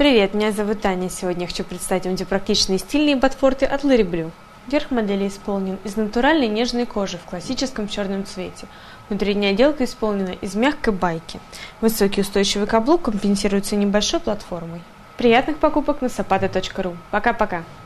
Привет, меня зовут Таня. Сегодня я хочу представить вам практичные стильные ботфорты от Larry Blue. Верх модели исполнен из натуральной нежной кожи в классическом черном цвете. Внутренняя отделка исполнена из мягкой байки. Высокий устойчивый каблук компенсируется небольшой платформой. Приятных покупок на sapato.ru. Пока-пока!